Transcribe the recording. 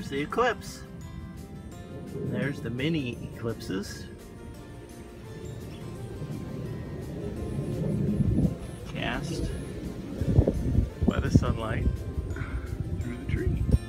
the Eclipse. There's the mini eclipses. Cast by the sunlight through the tree.